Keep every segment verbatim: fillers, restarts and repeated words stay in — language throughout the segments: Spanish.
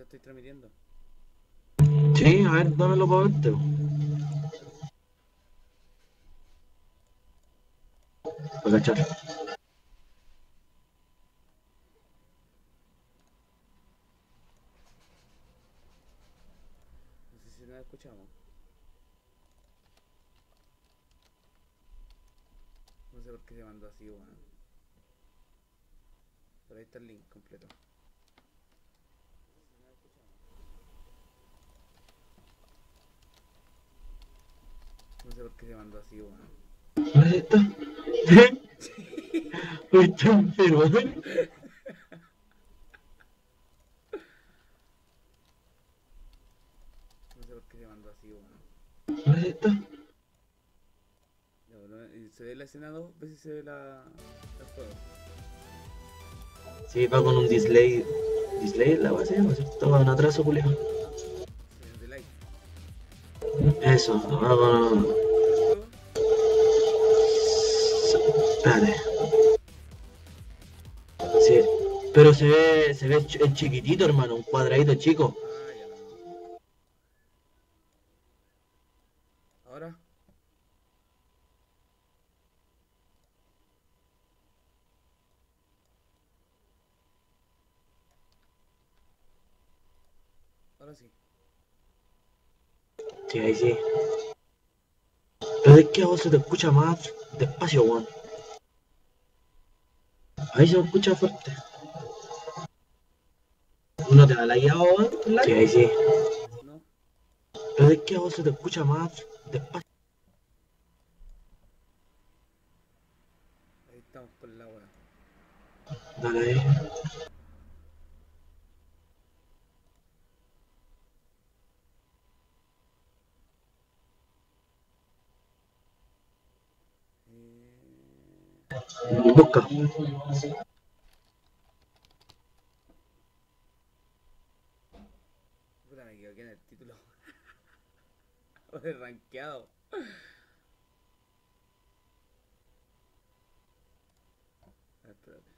estoy transmitiendo. Sí, a ver, dámelo para verte. Para cachar. No sé si nos escuchamos. No sé por qué se mandó así, weón. Bueno. Pero ahí está el link completo. No sé por qué se mandó así, weón. Bueno. ¿Ahí está? Uy, está enfermo. No sé por qué se mandó así, weón. Bueno. ¿Ahí está? No, no, se ve la escena dos veces se ve la, el juego. Sí, va con un display. ¿Display la base? ¿No es cierto? Va un atraso, Julio. Sí, de like. Eso, va con. ¿Se ve el juego? Espérate. Sí. Pero se ve, se ve ch- chiquitito, hermano, un cuadradito chico. Ah, ya no. Ahora, ahora sí. Sí, ahí sí. Pero es que a vos se te escucha más despacio, weón. Ahí se escucha fuerte. ¿No te da la guía, weón? Sí, ahí sí. No, Pero es que a vos se te escucha más despacio. ahí estamos con la weá. Dale ahí. Eh... Busca. Puta, me equivoqué en el título. Oye, rankeado. A ver, espérate.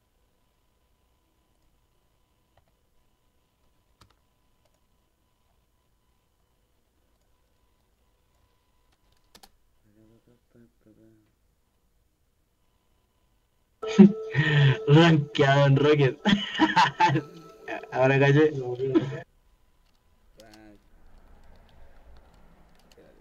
Rankeado en Rocket. Ahora calle. Rank. Espérate.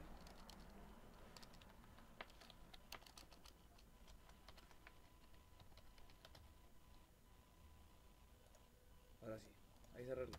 Ahora sí. Ahí se arregla.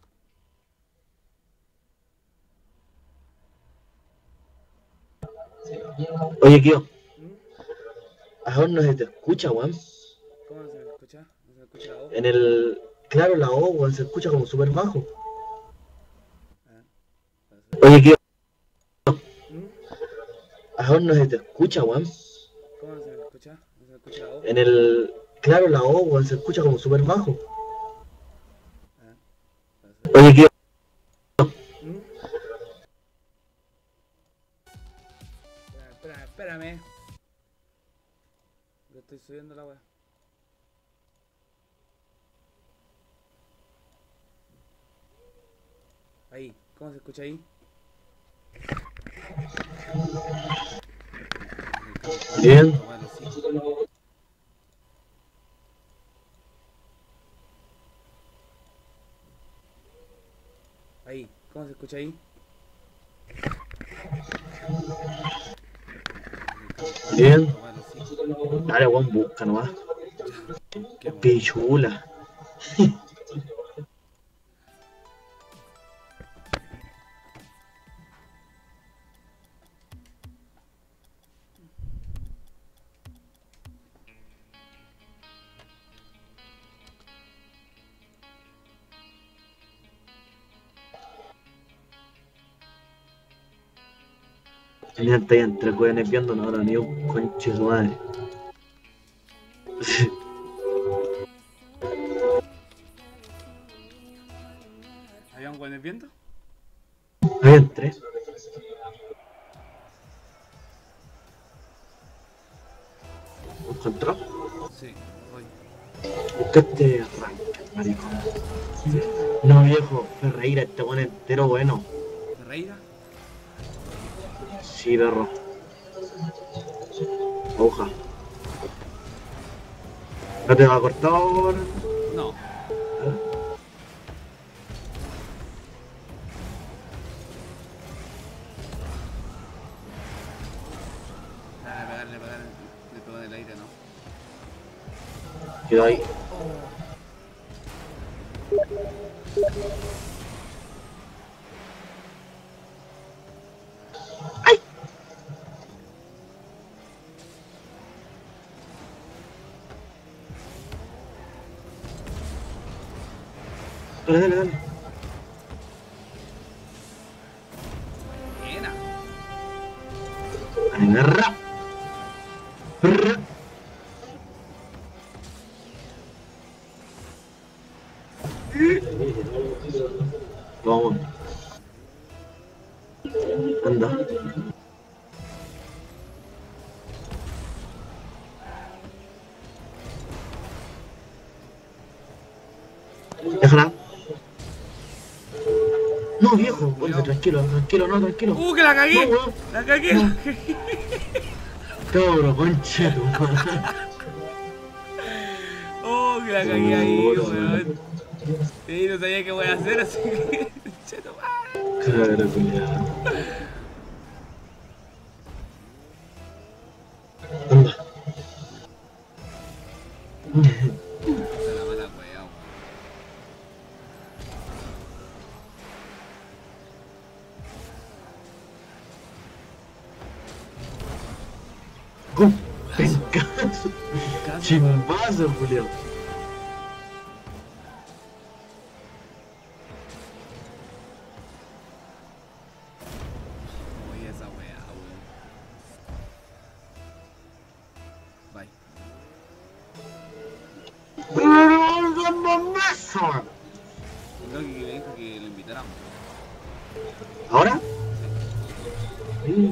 Oye, Kio, ¿Mm? a vos no se te escucha, weón. ¿Cómo no se me escucha? ¿No se me escucha la voz? En el. Claro, la O, weón, se escucha como súper bajo. Ah, a ver. Oye, Kio, ¿Mm? a vos no se te escucha, weón. ¿Cómo no se me escucha? ¿No se me escucha la voz? En el. Claro, la O, weón, se escucha como súper bajo. Ah, a ver. Oye, Kio, ¿Mm? Espérame, espérame, espérame. Yo estoy subiendo la weá. Ahí, ¿cómo se escucha ahí? Necesitamos ponerle bien. esta weá a los hijos. Ahí, ¿cómo se escucha ahí? Necesitamos ponerle Bien. esta weá a los hijos. Dale, weón, busca nomás. Ya, busquemos. Pichula. Mira, está ahí entre cuenes viendo, no, ahora ni un conche su madre. ¿Habían weones viendo? Ahí entré. ¿Encontró? Sí, voy. Buscaste rank. Marico. ¿Sí? No, viejo, Ferreira, este buen entero bueno. ¿Ferreira? Sí, perro. Hoja. ¿No te va a cortar ahora? No. Dale, pegarle, pegarle. Le pegó en el aire, ¿no? Quedó ahí. ¡Ay! Dale, dale, dale. Buena. Agarra. Rra. Vamos. Anda. Déjala. No, viejo. Vuelve, tranquilo, tranquilo, no, tranquilo. ¡Uh, que la cagué! No, weón. ¡La cagué! No. La cagué. Cabro, concha tu madre. ¡Oh, que la cagué ahí, Puta, weón! Sí, no sabía qué voy a hacer, así que... Cheto, madre. Cabro, culiao. Anda. Esa es la mala wea, weón. ¡Cum! Pencazo. Caso, Chimbazo, Julio. oye, esa wea, weón. Bye. Creo que me dijo que lo invitáramos. ¿Ahora? Sí.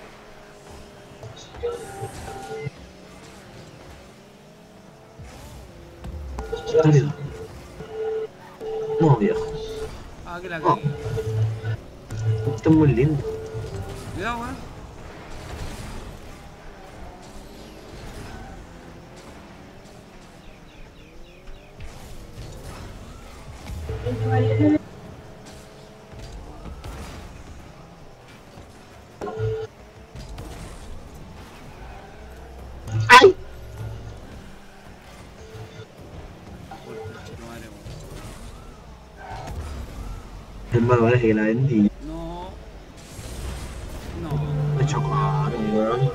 Cálido. No, viejo. Ah, que la Oh. cagué. Esto es muy lindo. Cuidado, weón. ¡Ay! Por tu madre, weón. Hermano, parece que la vendí. No. No. Me chocaron, weón.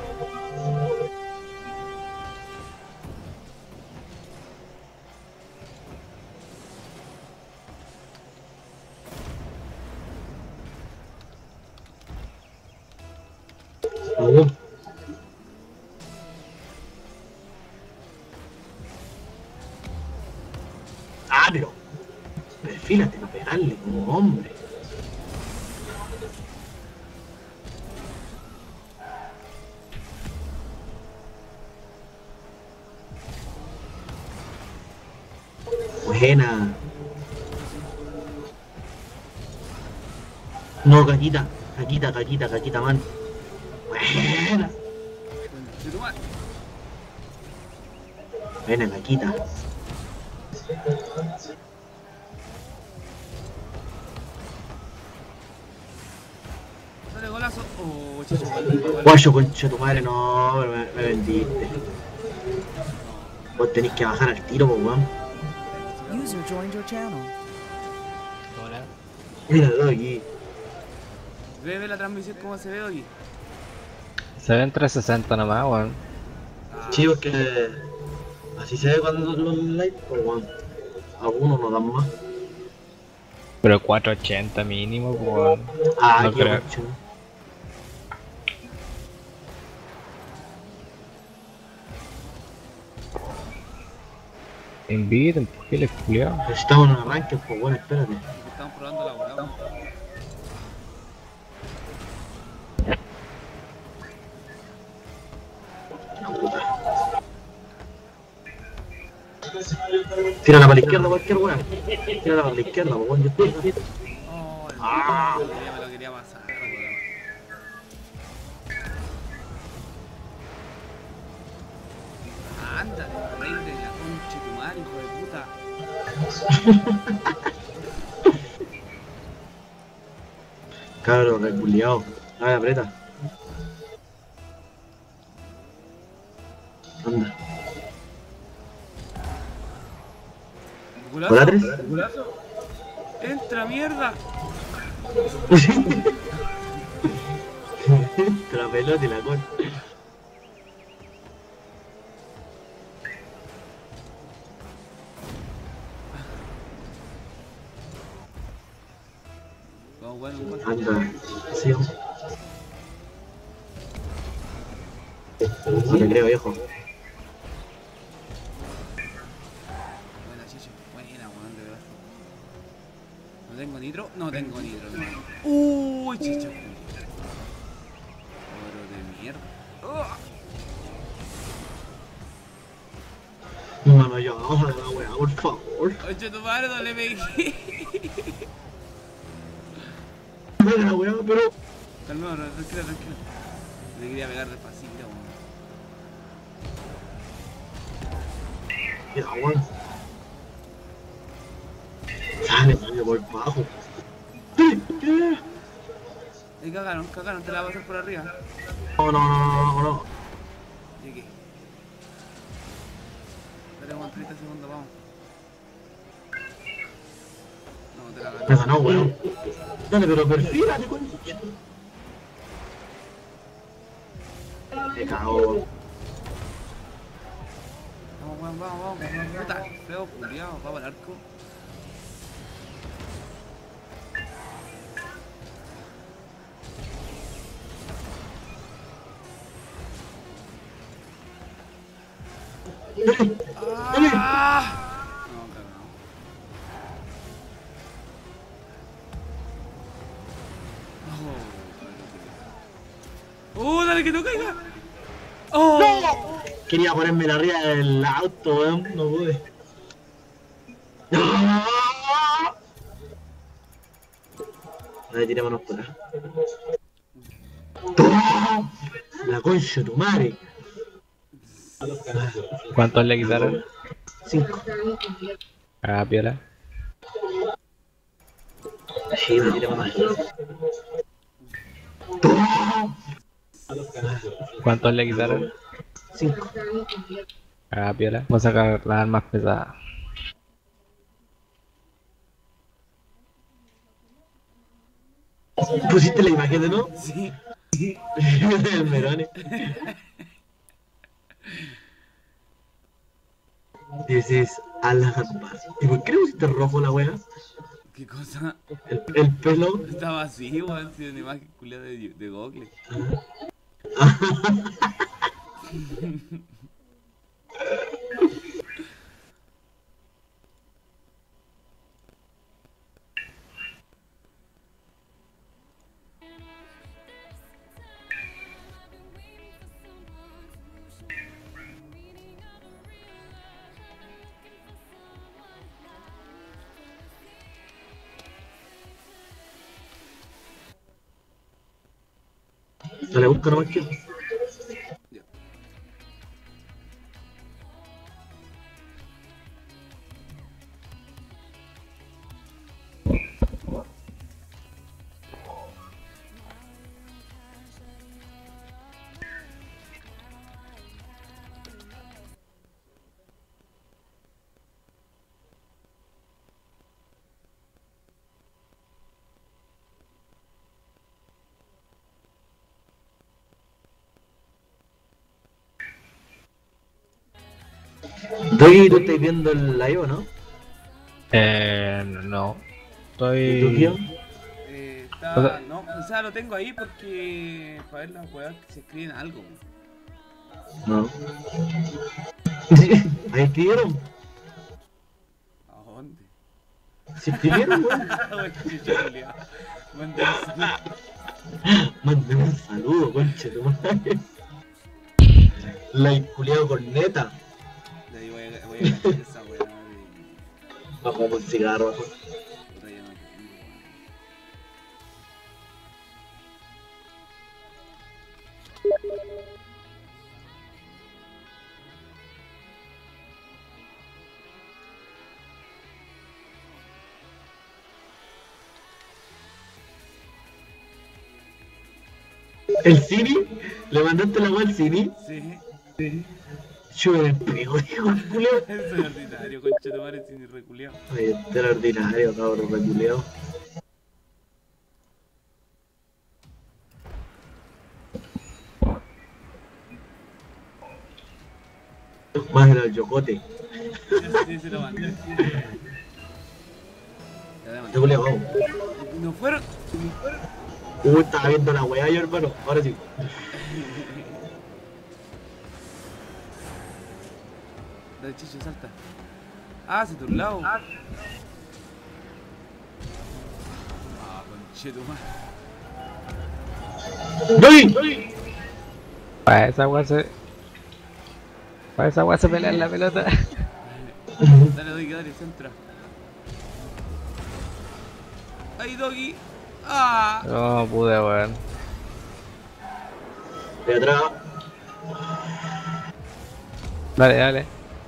Uh. Ah, pero. Perfílate para pegarle como hombre. Buena. No, caquita. Caquita, caquita, caquita, man. Buena. Conche tu madre. Buena, caquita. Dale golazo. Oh, chicho, igual. Guayo, concha tu madre, no, me, me vendiste. Vos tenés que bajar al tiro, pues, weón. User joined your channel. Hola. Míralo aquí. Ve, ve la transmisión cómo se ve hoy. Se ve en trescientos sesenta nomás, weón. Ah, Sí, porque así se ve cuando los live, pues, weón. Algunos no dan más. Pero cuatrocientos ochenta mínimo, weón. Ah, No qué creo. guacho. Inviten, ¿por qué les culiao? Necesitamos un arranque, pues, bueno, espérate. estamos probando la weá. Tírala para la izquierda, cualquier weá. Tírala para la izquierda, weón. Yo estoy. Oh, el Ah. me lo quería, me lo quería pasar, weón. Ándale, rey de la concha de tu madre, hijo de puta. Cabro, reculeado. A ver, aprieta. Anda. ¿Golazo? ¿Hola, tres? ¿Golazo? ¡Entra, mierda! Te la pelota y la con. Vamos, bueno, un gol. Anda. Sí, vamos. No te creo, viejo. Buena, chicho. Buena, weón, de verdad. ¿No tengo nitro? No tengo nitro, hermano. Uy, chicho. Oro de mierda. ¡Oh! Mano, ya, vamos a la weá, por favor. Oye, tu madre, no le pegué. Dale la weá, pero. Calmado, tranquilo, tranquilo. Le quería pegar despacito, weón. Mira, weón. Sale, sale por bajo. Ahí cagaron, cagaron, te la voy a hacer por arriba. No, no, no, no, no. Llegué. Dale, aguanta treinta segundos, vamos. No, te la Me gané. ganó, weón. Dale, pero perfílate, concha. Me cago. Vamos, weón, vamos, vamos. Puta, feo, culiao, va para el arco. ¡Ah! No, cagado. ¡Oh! ¡Oh, dale que no caiga! ¡Oh! Quería ponerme la arriba del auto, weón. No pude. Ahí tirémonos por acá. ¡Toma! La concha de tu madre. ¿Cuántos le quitaron? Cinco. Ah, piola. Sí, me tiré más. ¡Toma! ¿Cuántos le quitaron? Cinco. Ah, piola. Voy a sacar las armas pesadas. ¿Pusiste la imagen de no? Sí. El Merone. Dices a la armas. ¿Y por qué le pusiste rojo la wea? ¿Qué cosa? El, el pelo. Estaba así, weón, si una imagen culiada de, de Google. Dale, busca nomás que. Doy, tú estás viendo el live, ¿o no? Eh, no. ¿Y tú, Estoy... tío? Eh, O está. sea- No, o sea, lo tengo ahí porque. Para ver las weas que se escriben algo. No. ¿Ahí escribieron? ¿A dónde? ¿Se escribieron, weón? Weón, chucha, culiao. Mande un saludo. Mándame un saludo, concha tu madre. La culiado con neta. De ahí voy a, voy a cachar esa wea de Bajo un cigarro. Puta, ya no tengo, weón. ¿El Cini? ¿Le mandaste la weá al Cini? Sí. Yo me despego, dijo el culeo. Es ordinario, concha de madre, sin reculeado. Oye, este era ordinario, cabrón, reculeo. Más era el yocote. Sí, se lo mandé. Ya, Este déjame. culeo, vamos. No fueron. Uh, estaba viendo la weá yo, hermano. Ahora sí. Dale, chicho, salta. Ah, hacia tu lado. Ah, conchetumare. ¡Doy! Para esa weá se. Para esa weá se pelea en la pelota. Dale, Doggy, dale, centra. ¡Ay, Doggy! ¡Ah! No pude, weón. De atrás. Dale, dale.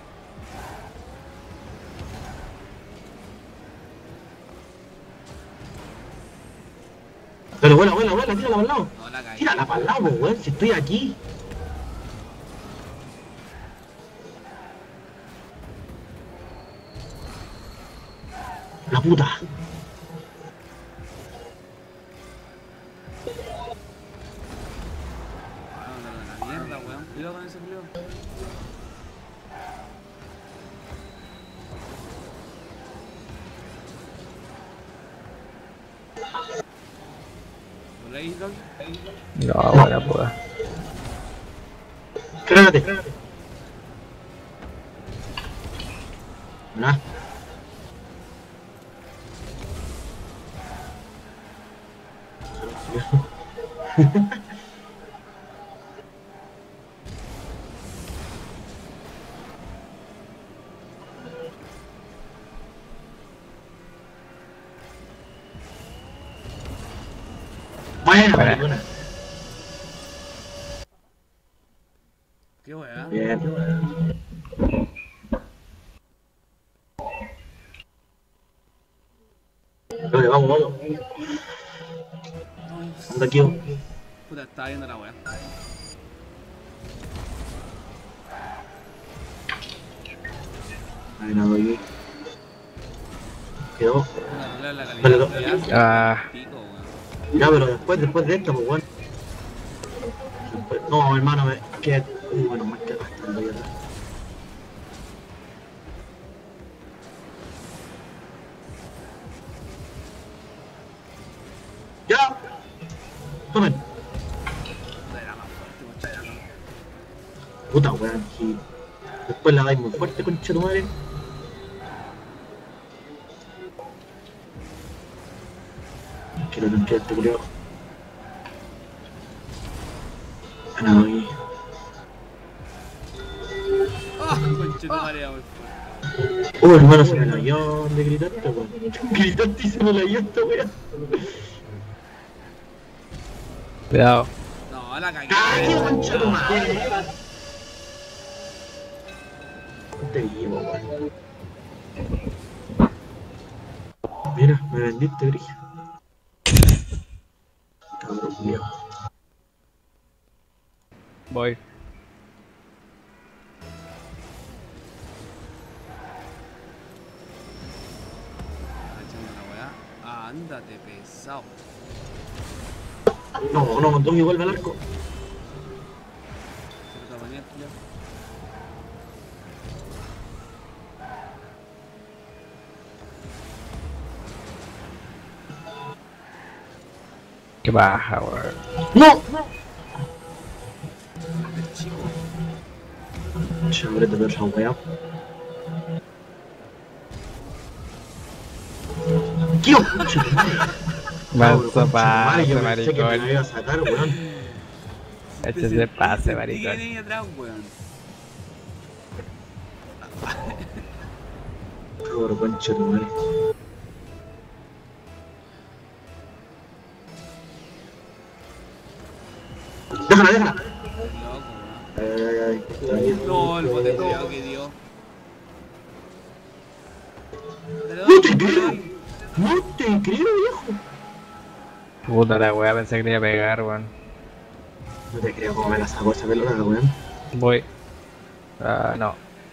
Pero vuela, vuela, vuela, tírala para el lado. No, la caí. Tírala para el lado, weón, si estoy aquí. La puta. Ah, la mierda, weón. Cuidado con ese culeo. ¿Por ahí, Doggy? No, buena puta. Créate. Nah. Buena, Buena. buena. Qué weón. Bien. Vale, vamos, vamos. Anda aquí. Puta, estaba viendo la weá. Ahí nada, aquí. Quedó. Puta, arreglar la calidad. Vale, de lo- la calidad, Ah. pico, weón. Ya, pero después, después de esto, pues bueno. Después- No, hermano, me quedé. Uh, bueno, me quedé bastante ahí atrás. ¡Ya! Tomen. Puta, era más fuerte, muchacho. Puta weón, si después la dais muy fuerte, concha tu madre. Quiero tranquilo este culiao. Ganado aquí. ¡Ah! Concha tu madre, era muy fuerte. Oh, hermano, se me la dio de gritaste, weón. Gritaste y se me la dio esta weón. Cuidado. No, la cagué. ¡Ay, concha tu madre! Te vivo, weón. Mira, me vendiste, Grija. Cabrón, culiao. Voy. Echando la weá. Ándate, pesado. No, no, no, vuelve al arco. Se lo taponía el culiao. Qué baja, weón. ¡No! El chico. Chabrete de esa weá. ¡Qué concha tu madre! Manso Cabrón, pase, yo pensé que me la maricón. iba a sacar, weón. Eche ese pase, Sentí que maricón. venía ahí atrás, weón. Cabro, concha de tu madre. Déjala, déjala. Loco, weón. Ay, ay, ay. Está bien. No, el bote cuidado que dio. Dale, No te dale, creo. dale. No te creo, viejo. Puta la weá, pensé que le iba a pegar, weón. No te creo cómo me la sacó esa pelota, weón. Voy. Ah, no.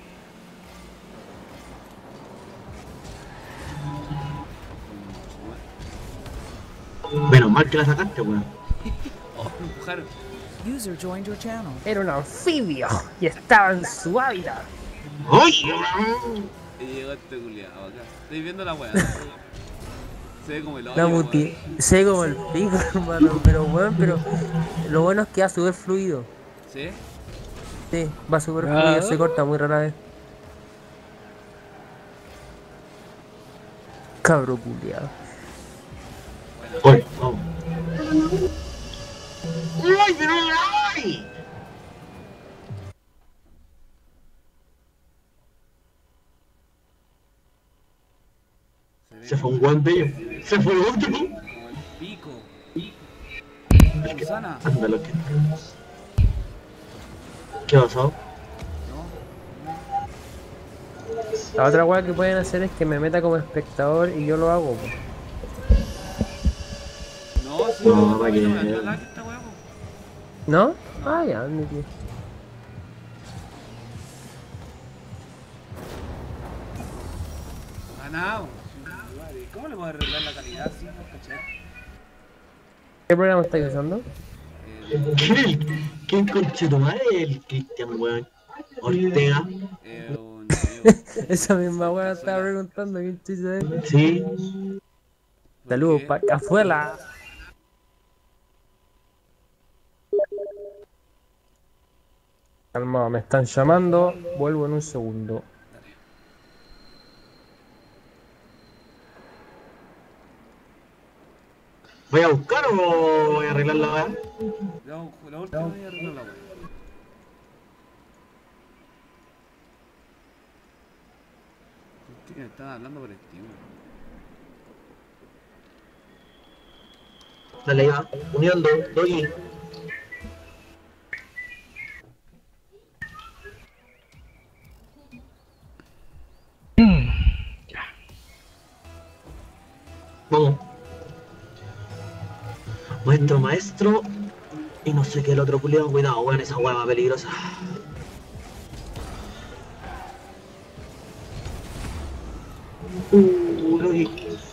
Menos mal que la sacaste, weón. Oh, me empujaron. User joined your channel. Era un anfibio y estaba en su hábitat. ¡Ay, weón! Y llegó este culiado acá. Estoy viendo la weá. Se ve como el hoyo, La weón. muti, sé como el pico, hermano, pero bueno, pero lo bueno es que va súper fluido. ¿Sí? Sí, va súper Ah. fluido, se corta muy rara vez. Cabro culiado. ¡Ay, vamos! ¡Ay, pero ay! Se ve Se fue un weón bello. Se fue otro. como el pico. Susana. Ándalo, que. ¿Qué pasó? ¿No? La otra weá que pueden hacer es que me meta como espectador y yo lo hago. Po. No, sí, No, no, pa' no, que- no me da like esta weá, po. ¿No? Ah, ya, mi tío. Ganado. ¿Cómo le puedo arreglar la calidad así, no cachar? ¿Qué programa estáis usando? Eh, ¿Quién, ¿Quién conche tu madre es el Cristian, weón? Ortega. eh, un amigo. Esa misma weá estaba preguntando, ¿quién chucha es? Sí. ¿Por Saludos qué? pa' Cazuela. Calmado, me están llamando. Vuelvo en un segundo. ¿Voy a buscar o voy a arreglar la weá? La, la última voy a arreglar la weá. Me estaban hablando por Steam. Dale, ya. Uniendo, Doggy. Vamos. Maestro, maestro. Y no sé qué el otro culiao. Cuidado, weón, esa hueá peligrosa. Uh, Doggy.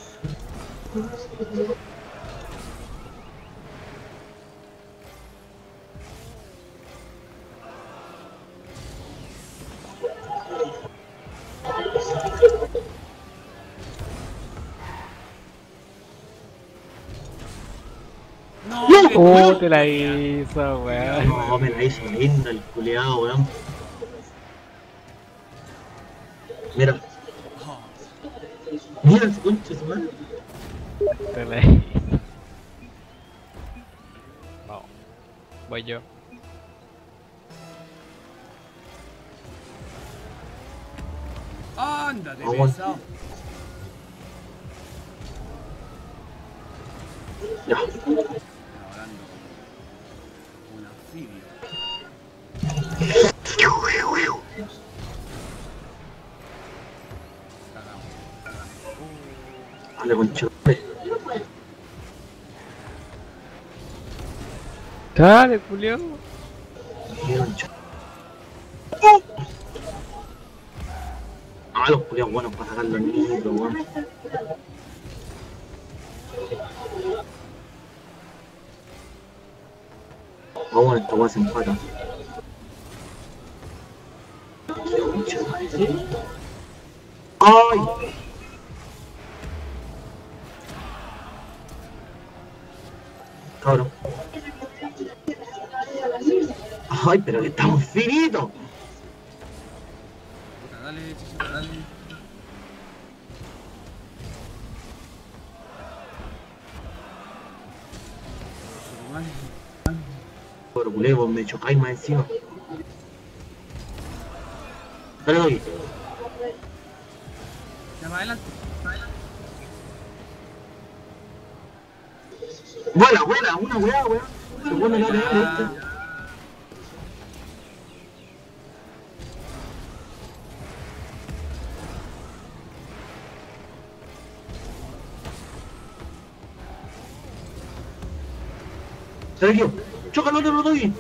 No, ¡No! que- Oh, te la hizo, weón. No, me la hizo linda el culiao, weón. Mira. Mira, su concha, su madre. Te la hizo. Vamos. Voy yo. Ándate, Vamos. pesado. Ya. Hablando como un anfibio. Cagamos. Dale, concha. Dale, Julio. Mira, concha. Ah, los culiados buenos para sacar los niños, weón. Vamos, esta weá se empata. ¡Ay! Cabrón. ¡Ay, pero que estamos finitos! Puta, dale, chichito, dale. Su madre. Pero culé, vos me chocáis más encima. Dale, Doggy. para adelante. Buena, buena, una weá, weón. Segundo no le da este. Sergio, chócalo, te lo doy.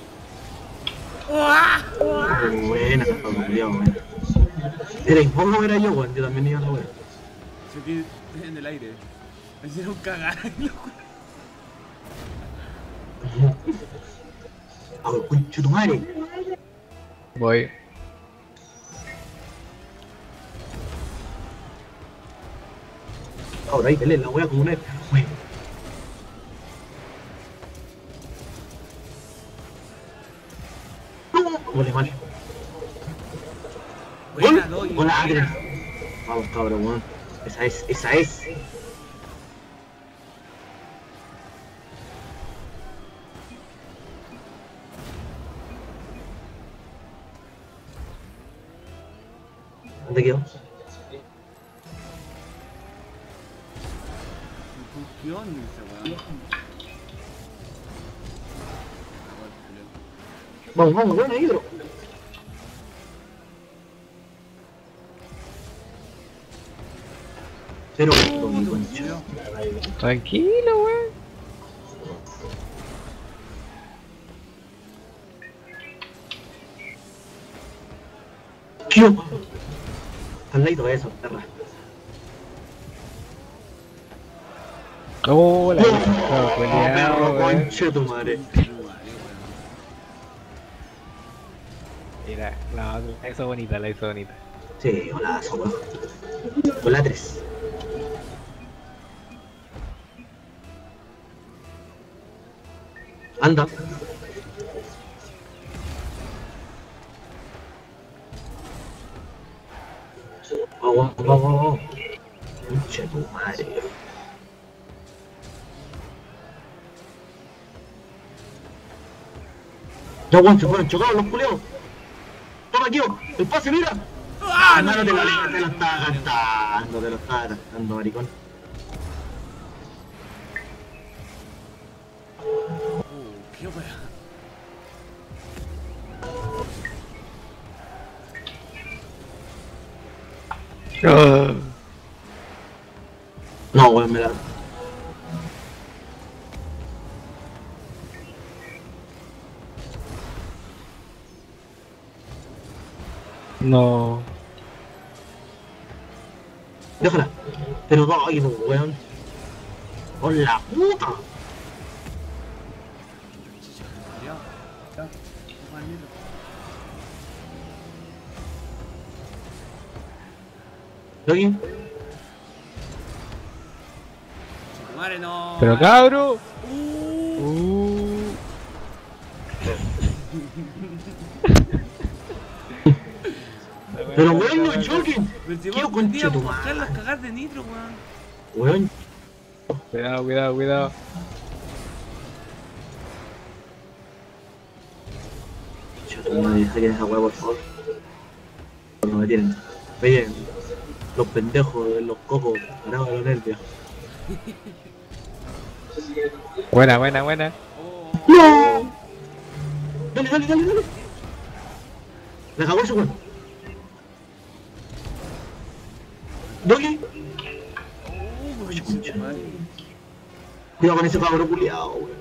¡Uah! Oh, buena, culiao, weón. Era vos o era yo, weón. Yo también iba a la weá. Choqué en el aire. Me hicieron cagar ahí, loco. A ver, concho tu madre. Voy. Ahora ahí, pelea la weá como una weón. No, vale mal. Buena, Gol, doy. gol agre. Vamos, cabrón, weón. Esa es, esa es. ¿Dónde quedó? ¿Qué onda esa weá? Vamos, vamos, buena hidro. Cero, mi concha. Tranquilo, weón. ¡Tío! Al ladito de eso, perra. Oh, la ¡No! no, perro, weón. conche tu madre. Mira, no, la hizo bonita, la hizo bonita. Sí, golazo, weón. Hola tres. Anda. Vamos, vamos, vamos. Conche tu madre. Ya, weón, se fueron chocados los culeos. Toma, Kio, el pase, mira. Ah, no, no te lo lees, te lo estaba cantando, te lo estaba cantando, maricón. Uh, qué weá. Oh. No, weón, me la... No. Déjala. Pero no, ay, no, weón. ¡Con la puta! Ya. Ya. Toma el nitro. ¿Logi? Tu madre no. Pero cabro. Uh. Uh. Pero weón, no choquen. Pero si Quiero vos aprendí a concha tu buscar las madre. cagas de nitro, weón. Weón. Cuidado, cuidado, cuidado. Yo te voy a dejar esa weá, por favor. No me tienen. Oye, los pendejos, los cocos, parados de los nervios. Buena, buena, buena. Oh. ¡No! Dale, dale, dale, dale. Le acabó ese weón. Doggy. Oh, concha tu madre. Cuidado con ese cabrón culiao, weón.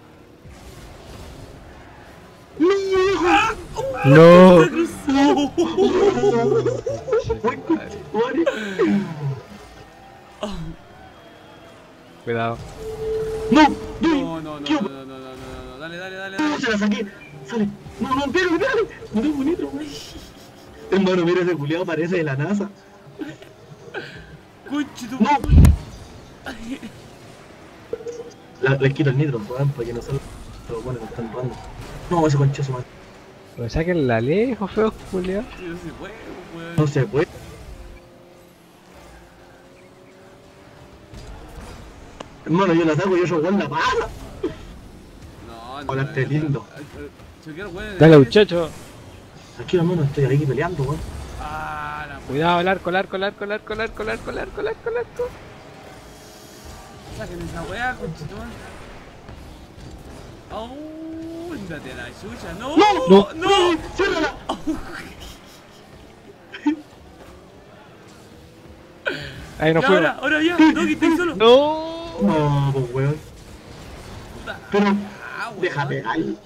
¡No, viejo! No. ¡Uy, concha tu madre! Cuidado. ¡No! No, ¡Doggy! no, no, no, ¿Qué? no, no, no, no, no, dale, dale, dale, ¡No, dale. se la saqué! ¡Sale! ¡No, no, espérame, espérame! ¡No tengo nitro, weón! Hermano, mira ese culiao, parece de la NASA. Concha tu ¡No! madre. La- Les quito el nitro, weón, para que no salga los buenos que están robando. No, ese conchazo, man. Pero saquen la lejos, feo, Julio. No se puede, weón. No se puede. Hermano, yo la saco y yo soy weón la pasa. No, no. Hola, este lindo. Choquear, weón. Dale, muchacho. Aquí, hermano, estoy aquí peleando, weón. Ah, Ah, la Cuidado, el arco, el arco, el arco, el arco, el arco, el arco, el arco, el arco, el arco. Saquen esa weá, conchetumán. Oh, ándate a la chucha. No, ¡No! no. ¡No! ¡Ciérrala! Ahí no Y fue. ahora, ahora ya, Doggy, estoy solo. No. No, pues weón. Puta. Pero, Ah, weón. déjame ahí.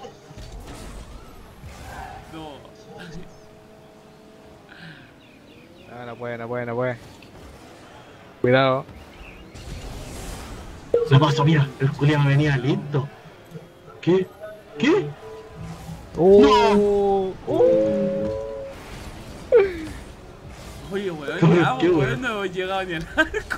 No. No, no puede, no puede, no puede. Cuidado. Lo paso, mira, el culiao me venía listo. ¿Qué? ¿Qué? Uh, uh. Oye, weón, ¿Qué, ya, qué, weón, weón? no hemos llegado ni al arco.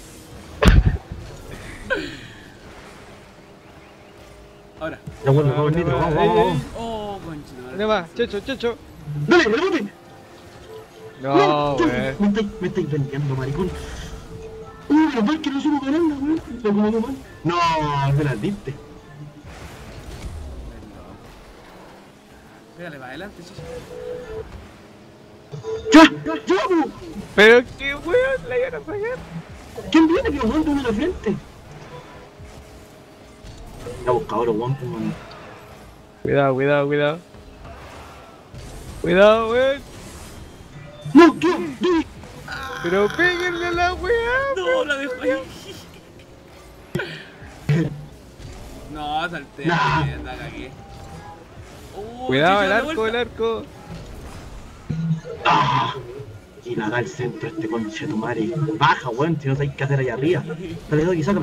Ahora. Ya bueno, vamos, nitro, vamos, vamos, vamos. Oh, conchetumán. ¿Dónde va? Checho, checho. ¡Dale, rebote! No, ¿qué? wey. Me estáis, me estáis vendiendo, maricón. Uy, pero mal que no supo ganarla, weón. Lo como mal. No, me la diste. Pégale para adelante, chicha. ¡Ya! ¡Ya, po! Pero qué weón, la iban a sacar. ¿Quién viene que jugando uno en la frente? Ya buscador, weón, pues, man. Cuidado, cuidado, cuidado. Cuidado, weón. ¡No! ¿Qué? ¿Qué? Pero péguenle a la weá. No, la dejo ahí. No, salté. Nah. La cagué. Oh, Cuidado, chicha, el de arco, el vuelta. arco. ¡Ah! Y la da al centro este conche tu madre. Baja, weón, si no sabéis qué hacer allá arriba. Dale, Doggy, sácala.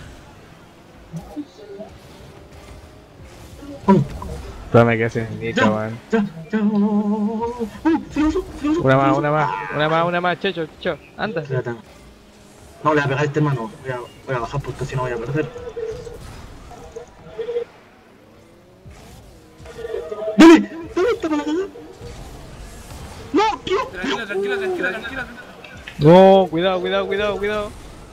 Vamos. Pero me quedé sin nitro, Ya, weón. ya, ya. ¡Uh! ¡Filoso! ¡Filoso! Una más, filoso. una más, una más, una más, checho, checho. Anda. Espérate. No, le voy a pegar a este hermano. Voy a, voy a bajar porque si no voy a perder. ¡Dale! ¡Dale! ¡Está para la cagada! ¡No! ¿Qué? Tranquila, tranquila, tranquila, tranquila. No, cuidado, cuidado, cuidado, cuidado.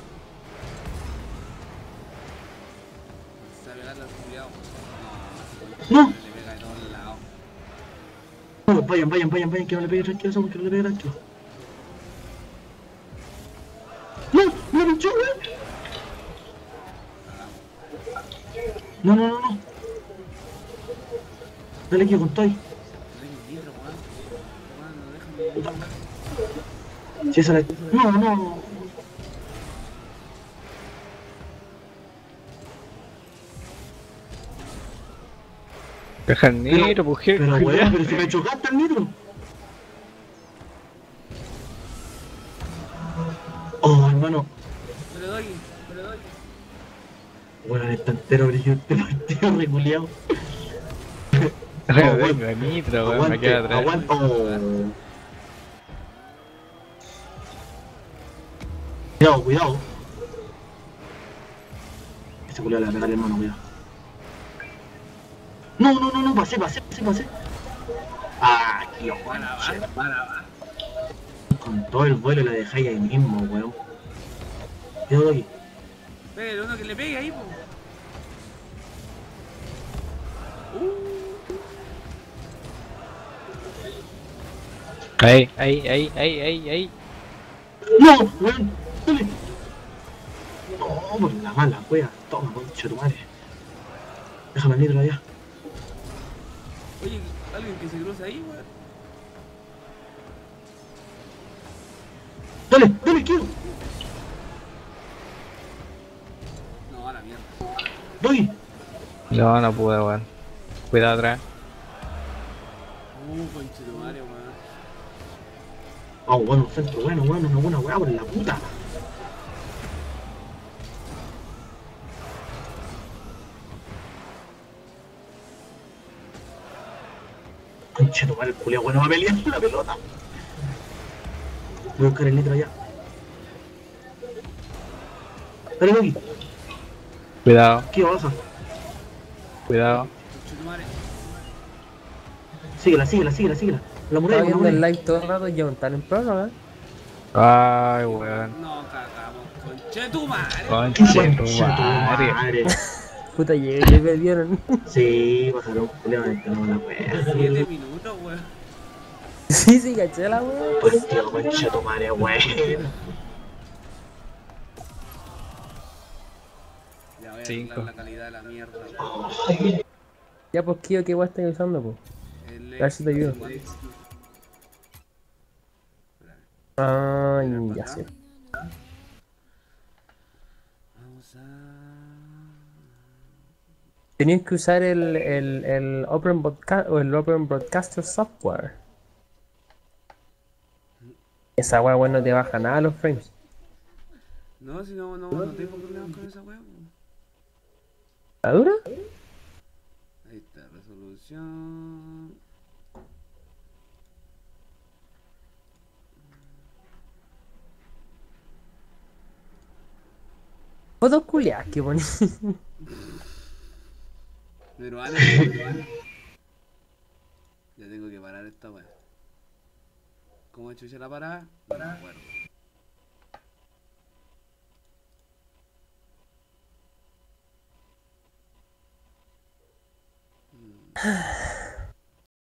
Se va a pegar al culiao. ¡No! Le pega de todos lados. No, vayan, vayan, vayan, vayan, que no le pegue tranquilo, somos que no le pegue tranquilo. ¡No! ¡Me lo pinchó, weón! No, no, no, no. Dale aquí con Toy. No tengo nitro, weón. Weón, no déjame nitro. Si esa la... No, no. Deja el nitro, mujer. Pero weón, pero si me chocaste el nitro. Oh, hermano. Me lo doy, me lo doy. Bueno, está entero brillo este partido reculeado. No aguante, tengo nitro, weón, me Aguante, queda atrás. aguante. Oh. Cuidado, cuidado. Ese culiao le va a pegar, hermano, cuidado. No, no, no, no, pasé, pasé, pasé, pasé. Ah, tío, Para, conche. para, para, para. Con todo el vuelo la dejáis ahí mismo, weón. Cuidado aquí. Pégale uno que le pegue ahí, po. Ahí, ahí, ahí, ahí, ahí, ahí. ¡No, weón! ¡Dale! No, por la mala, wea. Toma, concha tu madre. Déjame el nitro allá. Oye, alguien que se cruza ahí, weón. ¡Dale, dale, quiero! No, a la mierda. ¡Doggy! No, no pude, weón. Cuidado atrás. Uh, conchetumare, weón. Oh, bueno, un centro bueno, bueno, una buena weá por la puta. Conche tu madre, el culiao, bueno, va a pelear la pelota. Voy a buscar el nitro allá. Dale, Doggy. Cuidado, Aquí baja. cuidado. Conchetumare. Síguela, síguela, síguela, síguela. La muralla, Estaba la viendo el muralla. live todo el rato y llevan tan en programa, ¿eh? Ay, weón. No, cagamos. Conchetumare. Conche tu Conche tu madre. madre. Puta, llegué y perdieron. Sí, pasaron, culiao, no la weá. Siete minutos, weón. Sí, sí, caché la weá. Pues tío, concha tu madre, weón. Ya voy a arreglar Cinco. la calidad de la mierda. Ya, pues, Kio, ¿qué weá estás usando, pues? El A ver si te ayudo. X cincuenta. Ah, Mirar para ya acá. sé. Vamos a. Tenías que usar el, el, el Open Broadcast o el Open Broadcaster Software. Esa weá, weón, no te baja nada los frames. No, si no, no, no tengo problemas con esa wea. ¿Está dura? Ahí está, resolución. Fotos culiadas que pones. Pero Ana, pero Ana. Ya tengo que parar esta wea. ¿Cómo chucha la parada? No me acuerdo.